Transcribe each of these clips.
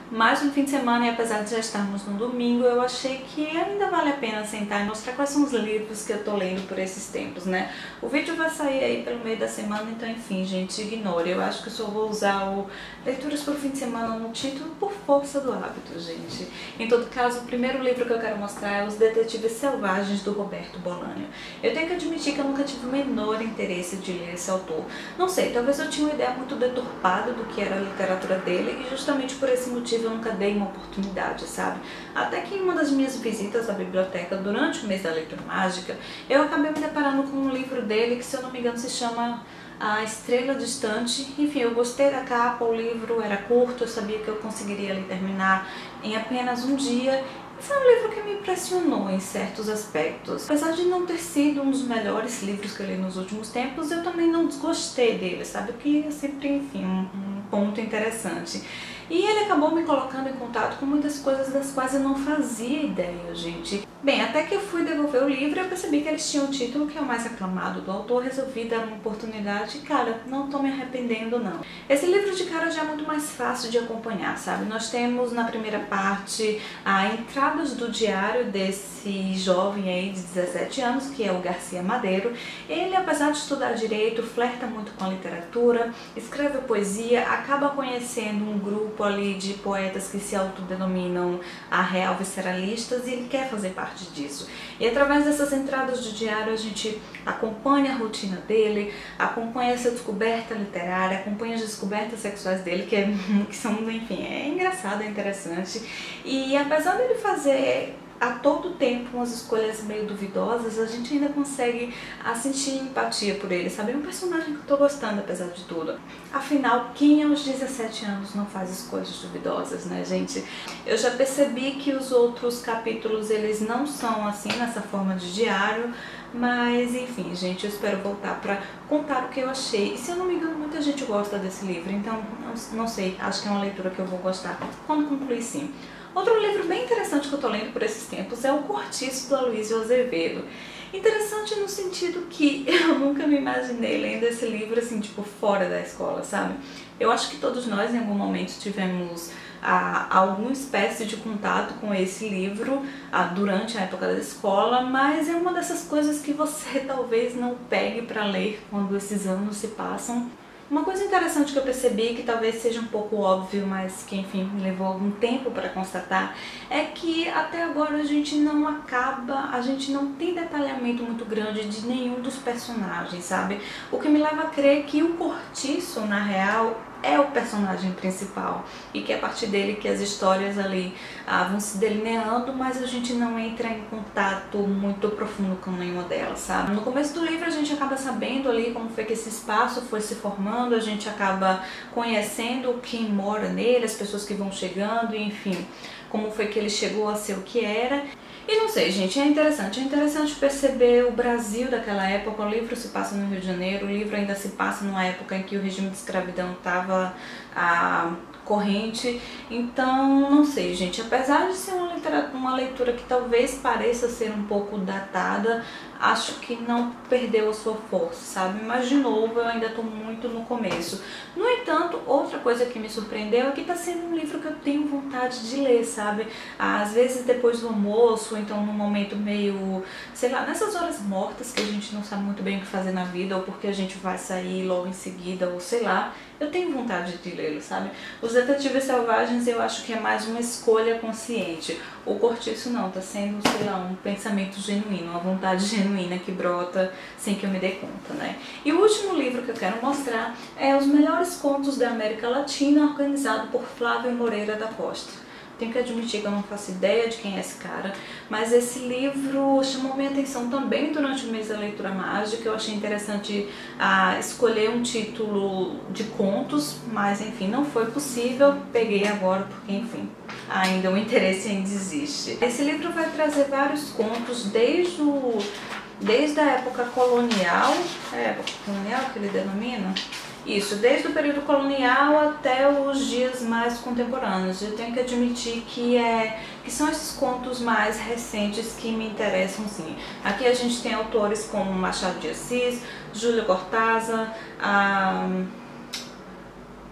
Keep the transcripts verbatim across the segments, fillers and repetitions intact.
mais um fim de semana e apesar de já estarmos no domingo, eu achei que ainda vale a pena sentar e mostrar quais são os livros que eu tô lendo por esses tempos, né? O vídeo vai sair aí pelo meio da semana, então enfim, gente, ignore. Eu acho que eu só vou usar o Leituras por Fim de Semana no título por força do hábito, gente. Em todo caso, o primeiro livro que eu quero mostrar é Os Detetives Selvagens, do Roberto Bolanho. Eu tenho que admitir que eu nunca tive o menor interesse de ler esse autor. Não sei, talvez eu tinha uma ideia muito deturpada do que era a literatura dele e justamente por esse motivo eu nunca dei uma oportunidade, sabe? Até que em uma das minhas visitas à biblioteca durante o mês da leitura mágica, eu acabei me deparando com um livro dele que, se eu não me engano, se chama A Estrela Distante. Enfim, eu gostei da capa, o livro era curto, eu sabia que eu conseguiria ali terminar em apenas um dia. Foi um livro que me impressionou em certos aspectos. Apesar de não ter sido um dos melhores livros que eu li nos últimos tempos, eu também não desgostei dele, sabe? O que é sempre, enfim, um, um ponto interessante. E ele acabou me colocando em contato com muitas coisas das quais eu não fazia ideia, gente. Bem, até que eu fui devolver o livro, eu percebi que eles tinham o título que é o mais aclamado do autor, resolvi dar uma oportunidade e, cara, não tô me arrependendo, não. Esse livro de cara já é muito mais fácil de acompanhar, sabe? Nós temos na primeira parte a entradas do diário desse jovem aí de dezessete anos, que é o Garcia Madeiro. Ele, apesar de estudar direito, flerta muito com a literatura, escreve poesia, acaba conhecendo um grupo ali de poetas que se autodenominam a real visceralistas e ele quer fazer parte disso. E através dessas entradas de diário a gente acompanha a rotina dele, acompanha essa descoberta literária, acompanha as descobertas sexuais dele, que, é, que são, enfim, é engraçado, é interessante. E apesar dele fazer a todo tempo umas escolhas meio duvidosas, a gente ainda consegue a sentir empatia por ele, sabe? É um personagem que eu tô gostando, apesar de tudo. Afinal, quem aos dezessete anos não faz escolhas duvidosas, né, gente? Eu já percebi que os outros capítulos, eles não são assim, nessa forma de diário, mas enfim, gente, eu espero voltar pra contar o que eu achei. E se eu não me engano, muita gente gosta desse livro, então não, não sei, acho que é uma leitura que eu vou gostar quando concluir, sim. Outro livro bem interessante que eu tô lendo por esses tempos é O Cortiço, do Aloysio Azevedo. Interessante no sentido que eu nunca me imaginei lendo esse livro assim, tipo, fora da escola, sabe? Eu acho que todos nós em algum momento tivemos ah, alguma espécie de contato com esse livro ah, durante a época da escola, mas é uma dessas coisas que você talvez não pegue para ler quando esses anos se passam. Uma coisa interessante que eu percebi, que talvez seja um pouco óbvio, mas que enfim me levou algum tempo para constatar, é que até agora a gente não acaba, a gente não tem detalhamento muito grande de nenhum dos personagens, sabe? O que me leva a crer que o Cortiço, na real, é o personagem principal e que é a partir dele que as histórias ali ah, vão se delineando, mas a gente não entra em contato muito profundo com nenhuma delas, sabe? No começo do livro a gente acaba sabendo ali como foi que esse espaço foi se formando, a gente acaba conhecendo quem mora nele, as pessoas que vão chegando, enfim, como foi que ele chegou a ser o que era. E não sei, gente, é interessante, é interessante perceber o Brasil daquela época. O livro se passa no Rio de Janeiro, o livro ainda se passa numa época em que o regime de escravidão estava ah, corrente. Então, não sei, gente, apesar de ser uma, literatura, uma leitura que talvez pareça ser um pouco datada, acho que não perdeu a sua força, sabe? Mas, de novo, eu ainda tô muito no começo. No entanto, outra coisa que me surpreendeu é que tá sendo um livro que eu tenho vontade de ler, sabe? Às vezes depois do almoço, ou então num momento meio, sei lá, nessas horas mortas que a gente não sabe muito bem o que fazer na vida, ou porque a gente vai sair logo em seguida, ou sei lá, eu tenho vontade de lê-lo, sabe? Os Detetives Selvagens eu acho que é mais uma escolha consciente. O Cortiço não, tá sendo, sei lá, um pensamento genuíno, uma vontade genuína que brota sem que eu me dê conta, né? E o último livro que eu quero mostrar é Os Melhores Contos da América Latina, organizado por Flávio Moreira da Costa. Tenho que admitir que eu não faço ideia de quem é esse cara, mas esse livro chamou minha atenção também durante o mês da leitura mágica. Eu achei interessante ah, escolher um título de contos, mas enfim, não foi possível. Peguei agora porque, enfim, ainda o interesse ainda existe. Esse livro vai trazer vários contos desde o... desde a época colonial, é a época colonial que ele denomina? Isso, desde o período colonial até os dias mais contemporâneos. Eu tenho que admitir que, é, que são esses contos mais recentes que me interessam, sim. Aqui a gente tem autores como Machado de Assis, Júlio Cortázar, a...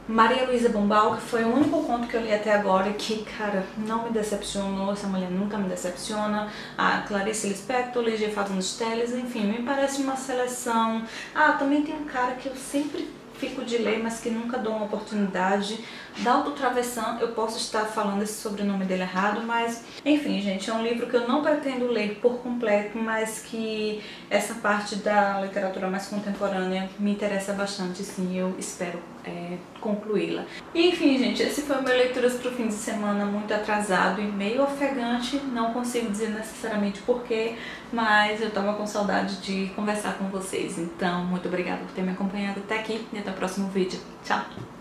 Maria Luísa Bombal, que foi o único conto que eu li até agora e que, cara, não me decepcionou, essa mulher nunca me decepciona. A Clarice Lispector, Ligia Fagundes Telles, enfim, me parece uma seleção. Ah, também tem um cara que eu sempre fico de ler, mas que nunca dou uma oportunidade. Dalto Travessan, eu posso estar falando esse sobrenome dele errado, mas enfim, gente, é um livro que eu não pretendo ler por completo, mas que essa parte da literatura mais contemporânea me interessa bastante, sim, eu espero é, concluí-la. E enfim, gente, esse foi o meu Leituras para o Fim de Semana, muito atrasado e meio ofegante, não consigo dizer necessariamente porquê, mas eu tava com saudade de conversar com vocês, então muito obrigada por ter me acompanhado até aqui e até o próximo vídeo. Tchau!